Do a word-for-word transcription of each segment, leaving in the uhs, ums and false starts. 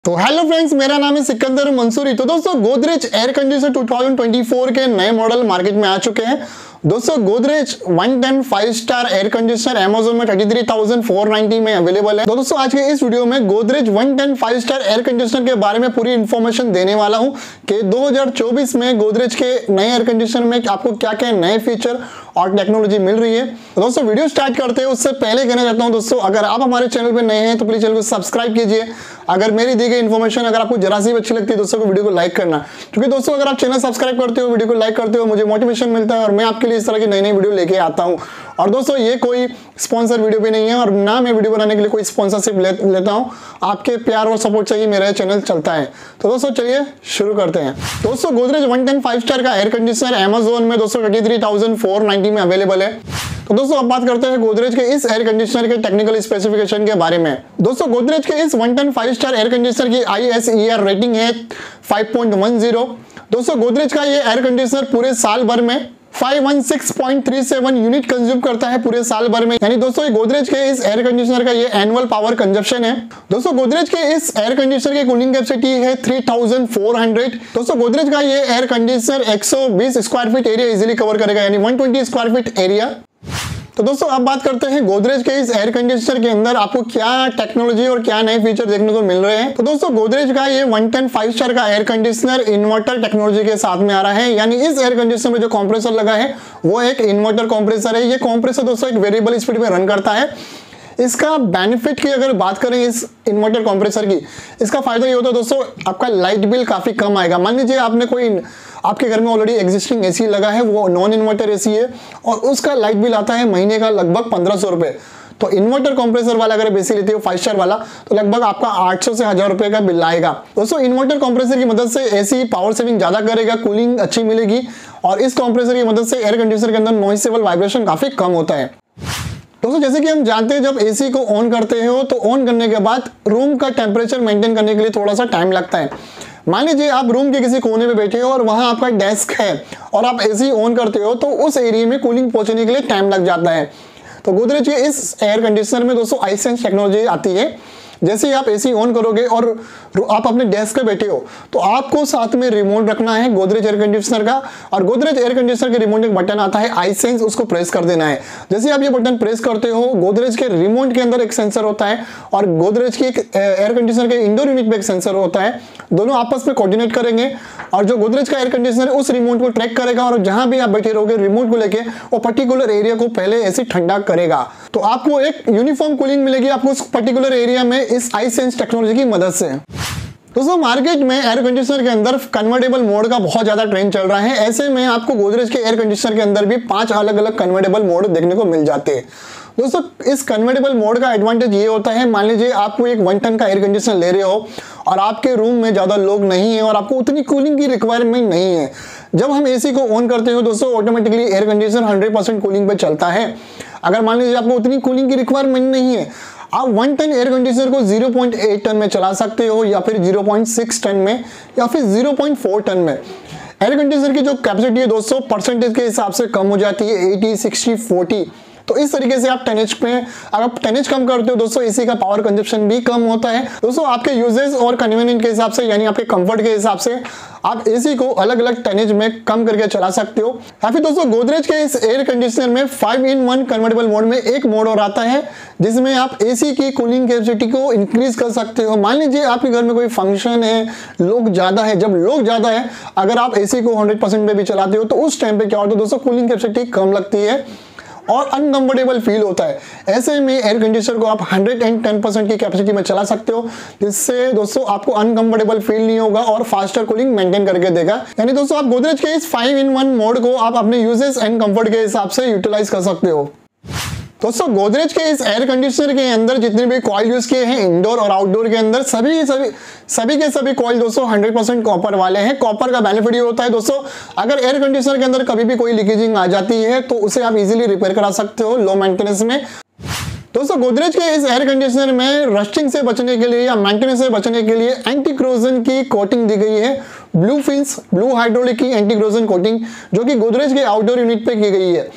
तो hello friends, मेरा नाम है सिकंदर मंसूरी। तो दोस्तों, गोदरेज एयर कंडीशनर दो हज़ार चौबीस के नए मॉडल मार्केट में आ चुके हैं। दोस्तों, गोदरेज एक सौ दस five star air conditioner Amazon में तैंतीस हज़ार चार सौ नब्बे में अवेलेबल है। तो दोस्तों, आज के इस वीडियो में गोदरेज एक सौ दस फाइव स्टार एयर कंडीशनर के बारे में पूरी इन्फॉर्मेशन देने वाला हूं कि दो हज़ार चौबीस में गोदरेज के नए एयर कंडीशनर में आपको क्या क्या नए फीचर और टेक्नोलॉजी मिल रही है। तो दोस्तों, वीडियो स्टार्ट करते हैं उससे पहले कहना चाहता हूं दोस्तों, अगर आप हमारे चैनल पे नए हैं तो प्लीज चैनल को सब्सक्राइब कीजिए। अगर मेरी दी गई इन्फॉर्मेशन अगर आपको जरा सी अच्छी लगती है दोस्तों, को वीडियो को लाइक करना, क्योंकि दोस्तों अगर आप चैनल सब्सक्राइब करते हो, वीडियो को लाइक करते हो, मुझे मोटिवेशन मिलता है और मैं आपके लिए इस तरह की नई नई वीडियो लेके आता हूं। और दोस्तों, ये कोई स्पॉन्सर वीडियो भी नहीं है और ना मैं वीडियो बनाने के लिए कोई स्पॉन्सरशिप ले, लेता हूं। आपके प्यार और सपोर्ट से ही मेरा चैनल चलता है। तो दोस्तों, चलिए शुरू करते हैं। दोस्तों, गोदरेज एक सौ दस फाइव स्टार का एयर कंडीशनर अमेज़न में दोस्तों तैंतीस हज़ार चार सौ नब्बे में अवेलेबल है। तो दोस्तों, अब बात करते हैं गोदरेज के इस एयर कंडीशनर के टेक्निकल स्पेसिफिकेशन के बारे में। दोस्तों, गोदरेज के इस एक सौ दस फाइव स्टार एयर कंडीशनर की I S E R rating है फाइव पॉइंट वन ज़ीरो। दोस्तों, गोदरेज का ये एयर कंडीशनर पूरे साल भर में पाँच सौ सोलह पॉइंट तीन सात यूनिट कंज्यूम करता है पूरे साल भर में। यानी दोस्तों, गोदरेज के इस एयर कंडीशनर का ये एनुअल पावर कंजप्शन है। दोस्तों, गोदरेज के इस एयर कंडीशनर की कूलिंग कैपेसिटी है तीन हज़ार चार सौ। दोस्तों, गोदरेज का ये एयर कंडीशनर एक सौ बीस square feet area easily cover करेगा, यानी एक सौ बीस स्क्वायर फीट एरिया। तो दोस्तों, अब बात करते हैं गोदरेज के इस एयर कंडीशनर के अंदर आपको क्या टेक्नोलॉजी और क्या नए फीचर देखने को मिल रहे हैं। तो दोस्तों, गोदरेज का ये एक सौ दस फाइव स्टार का एयर कंडीशनर इन्वर्टर टेक्नोलॉजी के साथ में आ रहा है। यानी इस एयर कंडीशनर में जो कंप्रेसर लगा है वो एक इन्वर्टर कंप्रेसर है। ये कंप्रेसर दोस्तों एक वेरिएबल स्पीड में रन करता है। इसका बेनिफिट की अगर बात करें इस इन्वर्टर कंप्रेसर की, इसका फायदा ये होता है दोस्तों, आपका लाइट बिल काफी कम आएगा। मान लीजिए आपने कोई आपके घर में ऑलरेडी एग्जिस्टिंग एसी लगा है, वो नॉन इन्वर्टर एसी है और उसका लाइट बिल आता है महीने का लगभग पंद्रह सौ रुपए। तो इन्वर्टर कंप्रेसर वाला अगर बेसी लेते हो फाइव स्टार वाला, तो लगभग आपका आठ सौ से हजार रुपए का बिल आएगा। दोस्तों, इन्वर्टर कंप्रेसर की मदद से एसी पावर सेविंग ज्यादा करेगा, कूलिंग अच्छी मिलेगी और इस कंप्रेसर की मदद से एयर कंडीशनर के अंदर नॉइसेबल वाइब्रेशन काफी कम होता है। दोस्तों, जैसे कि हम जानते हैं, जब एसी को ऑन करते हो तो ऑन करने के बाद रूम का टेम्परेचर मेंटेन करने के लिए थोड़ा सा टाइम लगता है। मान लीजिए आप रूम के किसी कोने में बैठे हो और वहां आपका डेस्क है और आप एसी ऑन करते हो तो उस एरिया में कूलिंग पहुंचने के लिए टाइम लग जाता है। तो गोदरेज के इस एयर कंडीशनर में दोस्तों आईसेंस टेक्नोलॉजी आती है। जैसे ही आप एसी ऑन करोगे और आप अपने डेस्क पे बैठे हो तो आपको साथ में रिमोट रखना है गोदरेज एयर कंडीशनर का, और गोदरेज एयर कंडीशनर के रिमोट एक बटन आता है आईसेंस, उसको प्रेस कर देना है। जैसे आप ये बटन प्रेस करते हो, गोदरेज के रिमोट के अंदर एक सेंसर होता है और गोदरेज की एयर कंडीशनर के इंडोर यूनिट में एक सेंसर होता है। दोनों आपस में कोऑर्डिनेट करेंगे और जो गोदरेज का एयर कंडीशनर है उस रिमोट को ट्रैक करेगा और जहां भी आप बैठे रहोगे रिमोट को लेके वो पर्टिकुलर एरिया को पहले ऐसे ठंडा करेगा। तो आपको एक यूनिफॉर्म कूलिंग मिलेगी आपको उस पर्टिकुलर एरिया में इस आईसेंस टेक्नोलॉजी की मदद से। दोस्तों, मार्केट में एयर कंडीशनर के अंदर कन्वर्टेबल मोड का बहुत ज्यादा ट्रेंड चल रहा है। ऐसे में आपको गोदरेज के एयर कंडीशनर के अंदर भी पांच अलग अलग कन्वर्टेबल मोड देखने को मिल जाते हैं। दोस्तों, इस कन्वर्टेबल मोड का एडवांटेज ये होता है, मान लीजिए आपको एक वन टन का एयर कंडीशनर ले रहे हो और आपके रूम में ज्यादा लोग नहीं है और आपको उतनी कूलिंग की रिक्वायरमेंट नहीं है। जब हम एसी को ऑन करते हो दोस्तों, automatically air conditioner hundred percent cooling पे चलता है। अगर मान लीजिए आपको उतनी कूलिंग की रिक्वायरमेंट नहीं है, आप वन टन एयर कंडीशनर को ज़ीरो पॉइंट एट टन में चला सकते हो या फिर ज़ीरो पॉइंट सिक्स टन में या फिर ज़ीरो पॉइंट फोर टन में। एयर कंडीशनर की जो कैपेसिटी है दोस्तों परसेंटेज के हिसाब से कम हो जाती है, अस्सी, साठ, चालीस। तो इस तरीके से आप टनेज पे अगर आप टनेज कम करते हो दोस्तों, एसी का पावर कंजप्शन भी कम होता है। दोस्तों, आपके यूजेस और कन्वीनियंट के हिसाब से, यानी आपके कंफर्ट के हिसाब से आप एसी को अलग अलग टनेज में कम करके चला सकते हो। या फिर दोस्तों, गोदरेज के इस एयर कंडीशनर में five in one convertible mode में एक मोड और आता है जिसमें आप एसी की कूलिंग कैपेसिटी को इंक्रीज कर सकते हो। मान लीजिए आपके घर में कोई फंक्शन है, लोग ज्यादा है, जब लोग ज्यादा है अगर आप एसी को हंड्रेड परसेंट पे भी चलाते हो तो उस टाइम पे क्या होता है दोस्तों, कूलिंग कैपेसिटी कम लगती है और अनकंफर्टेबल फील होता है। ऐसे में एयर कंडीशनर को आप एक सौ दस परसेंट की कैपेसिटी में चला सकते हो, जिससे दोस्तों आपको अनकंफर्टेबल फील नहीं होगा और फास्टर कूलिंग मेंटेन करके देगा। यानी दोस्तों, आप गोदरेज के इस फाइव इन वन मोड को आप अपने यूजेस एंड कंफर्ट के हिसाब से यूटिलाइज कर सकते हो। दोस्तों, गोदरेज के इस एयर कंडीशनर के अंदर जितने भी कॉइल यूज किए हैं इंडोर और आउटडोर के अंदर, सभी सभी सभी के सभी कॉइल दोस्तों हंड्रेड परसेंट कॉपर वाले हैं। कॉपर का बेनिफिट ये होता है दोस्तों, अगर एयर कंडीशनर के अंदर कभी भी कोई लीकेजिंग आ जाती है तो उसे आप इजीली रिपेयर करा सकते हो लो मेंटेनेंस में। दोस्तों, गोदरेज के इस एयर कंडीशनर में रस्टिंग से बचने के लिए या मेंटेनेंस से बचने के लिए एंटी क्रोजन की कोटिंग दी गई है। ब्लू फिन्स ब्लू हाइड्रोलिक की एंटी क्रोजन कोटिंग जो कि गोदरेज के आउटडोर यूनिट पे की गई है।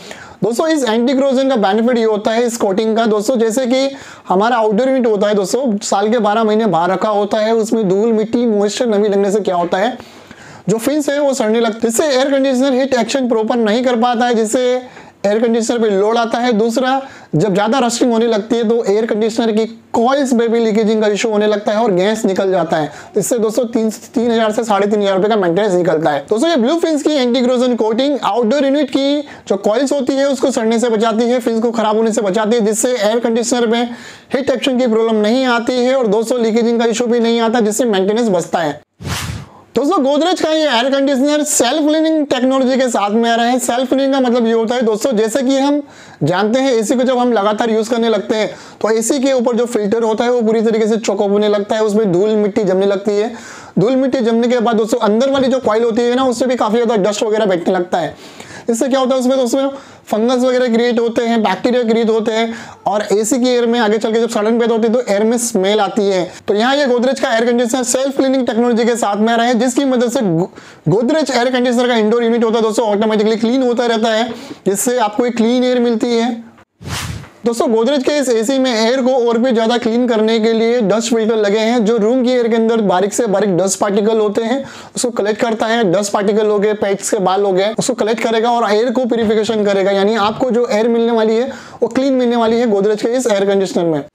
दोस्तों इस एंटी क्रोजन का बेनिफिट ये होता है इस कोटिंग का दोस्तों, जैसे कि हमारा आउटडोर यूनिट होता है दोस्तों, साल के बारह महीने बाहर रखा होता है, उसमें धूल मिट्टी मॉइस्चर नमी लगने से क्या होता है, जो फिन्स है वो सड़ने लगते हैं, जिससे air conditioner heat action proper नहीं कर पाता है, जिससे एयर कंडीशनर पे लोड आता है। दूसरा, जब ज्यादा रस्टिंग होने लगती है तो एयर कंडीशनर की कॉइल्स में भी लीकेजिंग का इशू होने लगता है और गैस निकल जाता है। इससे दोस्तों तीन तीन हजार से साढ़े तीन हजार रुपए का मेंटेनेंस निकलता है। दोस्तों ये ब्लू फिन्स की anti corrosion coating outdoor unit की जो कॉइल्स होती है उसको सड़ने से बचाती है, फिन्स को खराब होने से बचाती है, जिससे एयर कंडीशनर में हीट एक्शन की प्रॉब्लम नहीं आती है और दोस्तों लीकेजिंग का इशू भी नहीं आता, जिससे मेंटेनेंस बचता है। दोस्तों गोदरेज का ये air conditioner self cleaning technology के साथ में आ रहा है। सेल्फ क्लीनिंग का मतलब ये होता है दोस्तों, जैसे कि हम जानते हैं एसी को जब हम लगातार यूज करने लगते हैं तो एसी के ऊपर जो फिल्टर होता है वो पूरी तरीके से चॉकअप होने लगता है, उसमें धूल मिट्टी जमने लगती है। धूल मिट्टी जमने के बाद दोस्तों अंदर वाली जो कॉइल होती है ना, उससे भी काफी ज्यादा डस्ट वगैरह बैठने लगता है। इससे क्या होता है उसमें दोस्तों फंगस वगैरह क्रिएट होते हैं, बैक्टीरिया क्रिएट होते हैं और एसी की एयर में आगे चल के जब सड़न पैदा होती है तो एयर में स्मेल आती है। तो यहाँ ये गोदरेज का air conditioner self cleaning technology के साथ में आ रहा है, जिसकी मदद से गोदरेज एयर कंडीशनर का इंडोर यूनिट होता है दोस्तों ऑटोमेटिकली क्लीन होता रहता है, जिससे आपको एक क्लीन एयर मिलती है। दोस्तों गोदरेज के इस एसी में एयर को और भी ज्यादा क्लीन करने के लिए डस्ट फिल्टर लगे हैं, जो रूम की एयर के अंदर बारीक से बारीक डस्ट पार्टिकल होते हैं उसको कलेक्ट करता है। डस्ट पार्टिकल हो गए, पेट्स के बाल हो गए, उसको कलेक्ट करेगा और एयर को प्यूरिफिकेशन करेगा, यानी आपको जो एयर मिलने वाली है वो क्लीन मिलने वाली है गोदरेज के इस एयर कंडीशनर में।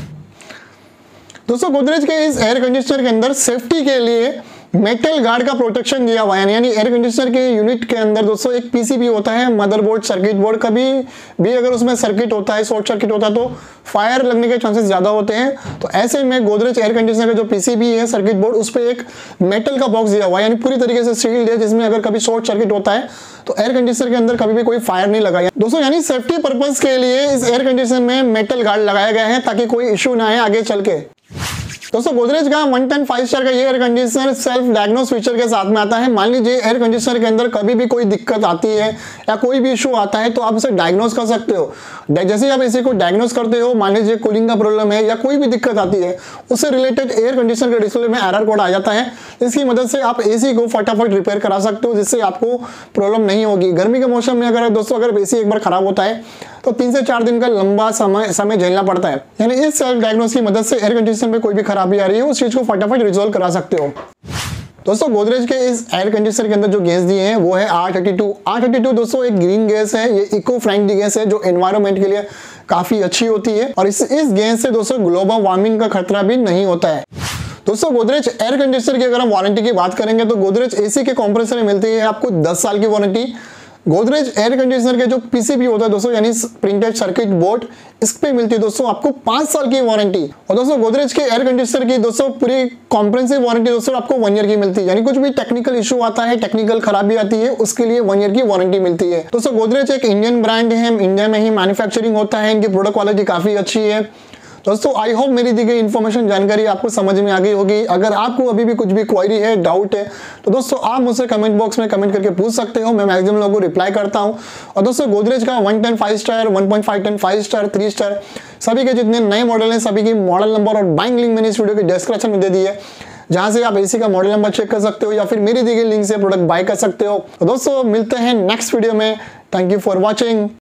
दोस्तों गोदरेज के इस एयर कंडीशनर के अंदर सेफ्टी के लिए मेटल गार्ड का प्रोटेक्शन दिया हुआ है, यानी एयर कंडीशनर के यूनिट के अंदर दोस्तों एक पीसीबी होता है, मदरबोर्ड सर्किट बोर्ड। कभी भी अगर उसमें सर्किट होता है, शॉर्ट सर्किट होता है तो फायर लगने के चांसेस ज्यादा होते हैं। तो ऐसे में गोदरेज एयर कंडीशनर का जो पीसीबी है सर्किट बोर्ड, उस पर एक मेटल का बॉक्स दिया हुआ है, यानी पूरी तरीके से सील्ड है, जिसमें अगर कभी शॉर्ट सर्किट होता है तो एयर कंडीशनर के अंदर कभी भी कोई फायर नहीं लगाया दोस्तों। यानी सेफ्टी पर्पज के लिए इस एयर कंडीशनर में मेटल गार्ड लगाया गया है ताकि कोई इश्यू ना आए आगे चल के। दोस्तों गोदरेज का वन टेन फाइव स्टार का ये air conditioner self diagnose feature के साथ में आता है। मान लीजिए एयर कंडीशनर के अंदर कभी भी कोई दिक्कत आती है या कोई भी इशू आता है तो आप इसे डायग्नोस कर सकते हो। जैसे आप इसी को डायग्नोस करते हो, मान लीजिए कूलिंग का प्रॉब्लम है या कोई भी दिक्कत आती है, उससे रिलेटेड एयर कंडीशनर के डिस्प्ले में एरर कोड आ जाता है, इसकी मदद से आप एसी को फटाफट रिपेयर करा सकते हो, जिससे आपको प्रॉब्लम नहीं होगी। गर्मी के मौसम में अगर दोस्तों अगर एसी एक बार खराब होता है तो तीन से चार दिन का लंबा समय समय झेलना पड़ता है, यानी इस सेल्फ डायग्नोस की मदद से एयर कंडीशनर में कोई भी खराबी आ रही है उस चीज को फटाफट रिजॉल्व करा सकते हो। दोस्तों गोदरेज के इस एयर कंडीशनर के अंदर जो गैस दिए हैं वो है R thirty two. R thirty two दोस्तों एक ग्रीन गैस है, ये इको फ्रेंडली गैस है जो एनवायरनमेंट के लिए काफी अच्छी होती है और इस इस गैस से दोस्तों ग्लोबल वार्मिंग का खतरा भी नहीं होता है। दोस्तों गोदरेज एयर कंडीशनर की अगर हम वारंटी की बात करेंगे तो गोदरेज एसी के कंप्रेसर में मिलती है आपको दस साल की वारंटी। गोदरेज एयर कंडीशनर के जो पीसीबी होता है दोस्तों, यानी प्रिंटेड सर्किट बोर्ड, इस पे मिलती है दोस्तों आपको पांच साल की वारंटी। और दोस्तों गोदरेज के एयर कंडीशनर की दोस्तों पूरी कॉम्प्रिहेंसिव वारंटी दोस्तों आपको वन ईयर की मिलती है, यानी कुछ भी टेक्निकल इशू आता है, टेक्निकल खराबी आती है, उसके लिए वन ईयर की वारंटी मिलती है। दोस्तों गोदरेज एक इंडियन ब्रांड है, इंडिया में ही मैन्युफैक्चरिंग होता है, इनकी प्रोडक्ट क्वालिटी काफी अच्छी है। दोस्तों आई होप मेरी दी गई इन्फॉर्मेशन जानकारी आपको समझ में आ गई होगी। अगर आपको अभी भी कुछ भी क्वेरी है, डाउट है, तो दोस्तों आप मुझसे कमेंट बॉक्स में कमेंट करके पूछ सकते हो, मैं मैक्सिमम लोगों को रिप्लाई करता हूं। और दोस्तों गोदरेज का one ten five star, one point five ten five star, three star सभी के जितने नए मॉडल हैं सभी की मॉडल नंबर और बाइंग लिंक मैंने इस वीडियो के डिस्क्रिप्शन में दे दी है, जहां से आप एसी का मॉडल नंबर चेक कर सकते हो या फिर मेरी दी गई लिंक से प्रोडक्ट बाय कर सकते हो। तो दोस्तों मिलते हैं नेक्स्ट वीडियो में। Thank you for watching.